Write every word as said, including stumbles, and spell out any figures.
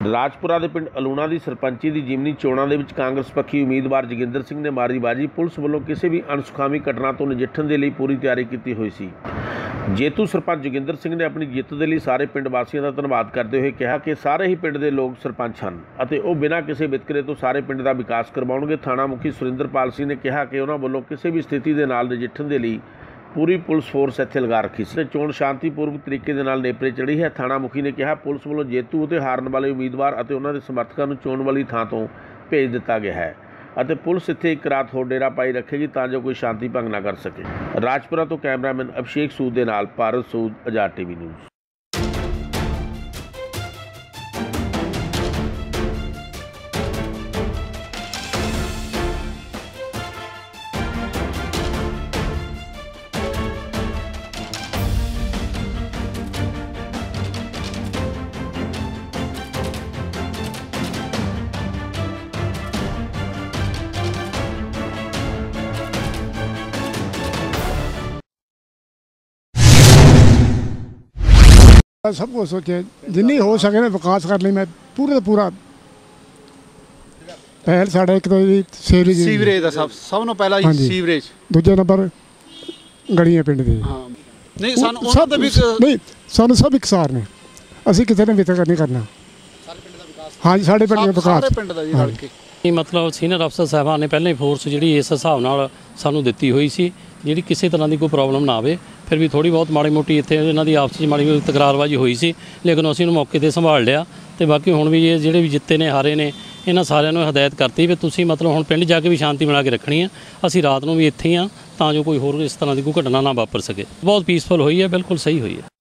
ਰਾਜਪੁਰਾ ਦੇ ਪਿੰਡ ਅਲੂਣਾ ਦੀ ਸਰਪੰਚੀ ਦੀ ਜਿਮਨੀ ਚੋਣਾਂ ਦੇ ਵਿੱਚ ਕਾਂਗਰਸ ਪੱਖੀ ਉਮੀਦਵਾਰ ਜੋਗਿੰਦਰ ਸਿੰਘ ਨੇ ਮਾਰੀ ਬਾਜੀ। ਪੁਲਿਸ ਵੱਲੋਂ ਕਿਸੇ ਵੀ ਅਣਸੁਖਾਵੀ ਘਟਨਾ ਤੋਂ ਨਜਿੱਠਣ ਦੇ ਲਈ ਪੂਰੀ ਤਿਆਰੀ ਕੀਤੀ ਹੋਈ ਸੀ। ਜੇਤੂ ਸਰਪੰਚ ਜੋਗਿੰਦਰ ਸਿੰਘ ਨੇ ਆਪਣੀ ਜਿੱਤ ਦੇ ਲਈ ਸਾਰੇ ਪਿੰਡ ਵਾਸੀਆਂ ਦਾ ਧੰਨਵਾਦ ਕਰਦੇ ਹੋਏ ਕਿਹਾ ਕਿ ਸਾਰੇ ਹੀ ਪਿੰਡ ਦੇ ਲੋਕ ਸਰਪੰਚ ਹਨ ਅਤੇ ਉਹ ਬਿਨਾਂ ਕਿਸੇ ਵਿਤਕਰੇ ਤੋਂ ਸਾਰੇ ਪਿੰਡ ਦਾ ਵਿਕਾਸ ਕਰਵਾਉਣਗੇ। ਥਾਣਾ ਮੁਖੀ ਸੁਰਿੰਦਰਪਾਲ ਸਿੰਘ ਨੇ ਕਿਹਾ ਕਿ ਉਹਨਾਂ ਵੱਲੋਂ ਕਿਸੇ ਵੀ ਸਥਿਤੀ ਦੇ ਨਾਲ ਨਜਿੱਠਣ ਦੇ ਲਈ पूरी पुलिस फोर्स इत्थे लगा रखी सी। चोण शांतिपूर्वक तरीके दे नाल नेपरे चढ़ी है। थाणा मुखी ने कहा पुलिस वालों जेतू ते हारन वाले उम्मीदवार और उन्होंने समर्थकों को चोण वाली थां तो भेज दिता गया है और पुलिस इत्थे एक रात होर डेरा पाई रखेगी तां जो कोई शांति भंग ना कर सके। राजपुरा तो कैमरामैन अभिषेक सूद के नाल भारत सूद, आजाद टीवी न्यूज़। सब कुछ सोचे जिन्नी हो सके मैं विकास करने मैं पूरे पूरा पहल साढ़े एक तो सीवरेज सीवरेज ਦਾ ਸਭ ਸਭ ਤੋਂ ਪਹਿਲਾਂ ਹੀ ਸੀਵਰੇਜ, ਦੂਜੇ ਨੰਬਰ ਗਲੀਆਂ ਪਿੰਡ ਦੀ। ਹਾਂ ਨਹੀਂ ਸਾਨੂੰ ਉਹਨਾਂ ਦਾ ਵੀ ਨਹੀਂ ਸਾਨੂੰ ਸਭ ਇਕਸਾਰ ਨੇ, ਅਸੀਂ ਕਿਸੇ ਨੇ ਵਿਤਕਰਾ ਨਹੀਂ ਕਰਨਾ। ਸਾਰੇ ਪਿੰਡ ਦਾ ਵਿਕਾਸ, ਹਾਂਜੀ ਸਾਡੇ ਪਿੰਡ ਦਾ ਵਿਕਾਸ, ਸਾਰੇ ਪਿੰਡ ਦਾ ਜੀ ਰਲ ਕੇ। मतलब सीनियर अफसर साहबान ने पहले फोर्स जी इस हिसाब नाल सानू दित्ती हुई सी जी किसी तरह की कोई प्रॉब्लम ना आए। फिर भी थोड़ी बहुत माड़ी मोटी इत्थे इन्हां दी आपस माड़ी मोटी तकरारबाजी हुई सी, लेकिन असीं उहनूं मौके ते संभाल लिया। तो बाकी हुण भी ये जिहड़े भी जित्ते ने हारे ने इन्हां सारिआं नूं हदायत करती भी तुसीं मतलब हुण पिंड जाके भी शांति बना के रखनी है। असीं रात नूं भी इत्थे ही हां तां जो कोई होर इस तरह की कोई घटना ना वापर सके। बहुत पीसफुल हुई है, बिल्कुल सही हुई है।